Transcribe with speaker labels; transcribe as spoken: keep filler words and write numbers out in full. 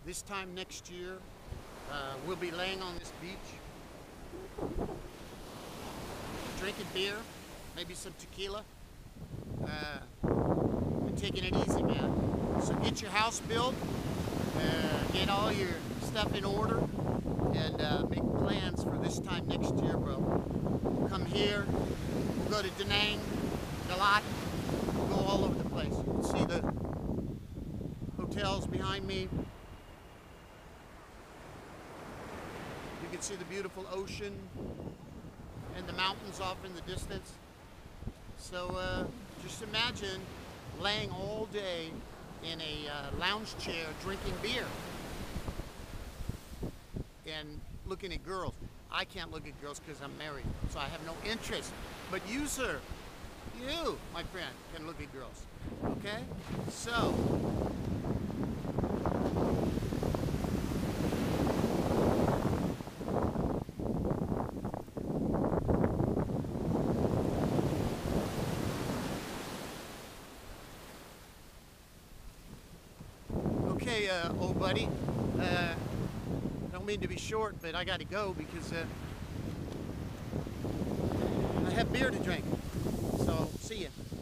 Speaker 1: this time next year, uh, we'll be laying on this beach, drinking beer, maybe some tequila, uh, and taking it easy, man. So get your house built, uh, get all your stuff in order, and uh, make plans for this time next year, bro. Come here, we'll go to Da Nang, Dalat, we'll go all over the place. You can see the hotels behind me. You can see the beautiful ocean and the mountains off in the distance. So uh, just imagine laying all day in a uh, lounge chair drinking beer and looking at girls. I can't look at girls because I'm married, so I have no interest. But you, sir, you, my friend, can look at girls. Okay? So, okay, uh, old buddy. Uh, don't mean to be short, but I got to go because uh, I have beer to drink. So, see ya.